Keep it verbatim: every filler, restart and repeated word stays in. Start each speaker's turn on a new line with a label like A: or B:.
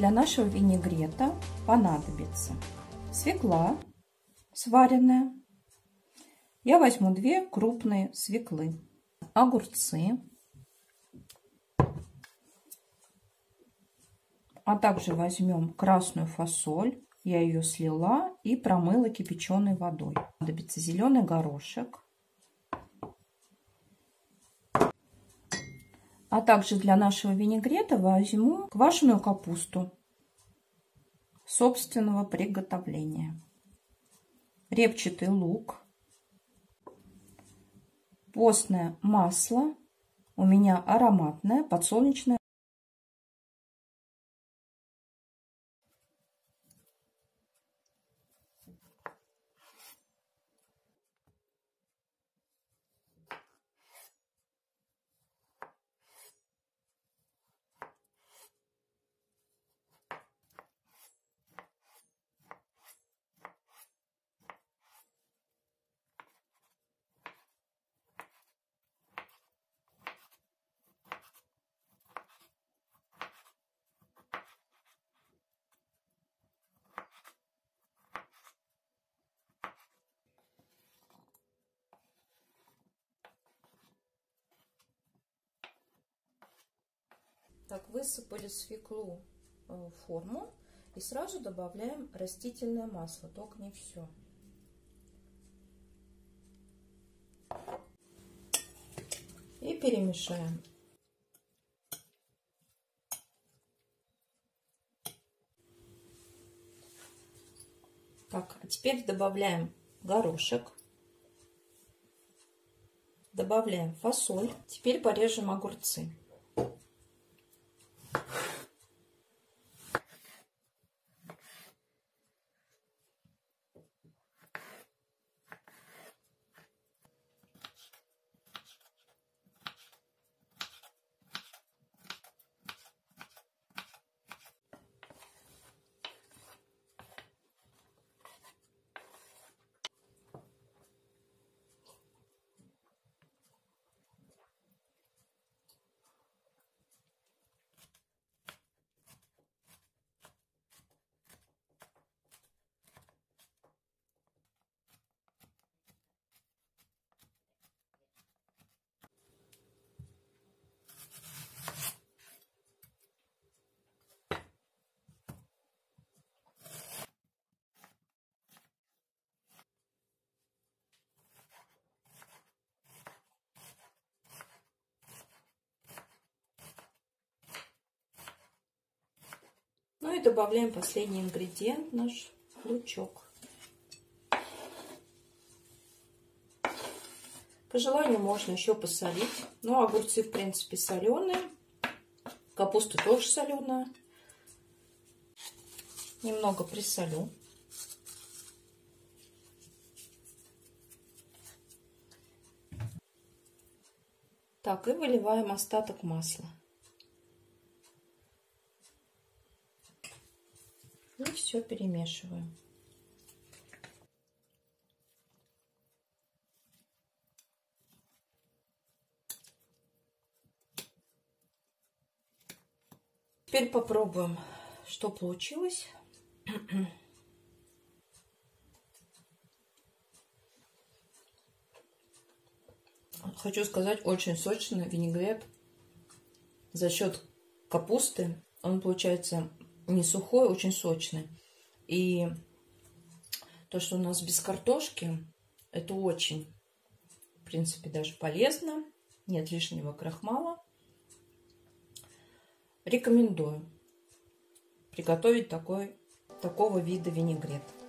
A: для нашего винегрета понадобится свекла сваренная. Я возьму две крупные свеклы, огурцы, а также возьмем красную фасоль. Я ее слила и промыла кипяченой водой. Понадобится зеленый горошек. А также для нашего винегрета возьму квашеную капусту собственного приготовления, репчатый лук, постное масло, у меня ароматное подсолнечное. Так, высыпали свеклу в форму и сразу добавляем растительное масло, только не все. И перемешаем. Так, а теперь добавляем горошек, добавляем фасоль. Теперь порежем огурцы. Ну и добавляем последний ингредиент, наш лучок. По желанию можно еще посолить. Но огурцы, в принципе, соленые. Капуста тоже соленая. Немного присолю. Так, и выливаем остаток масла. И все перемешиваем. Теперь попробуем, что получилось. Хочу сказать, очень сочный винегрет. За счет капусты он получается не сухой, очень сочный. И то, что у нас без картошки, это очень, в принципе, даже полезно. Нет лишнего крахмала. Рекомендую приготовить такой, такого вида винегрет.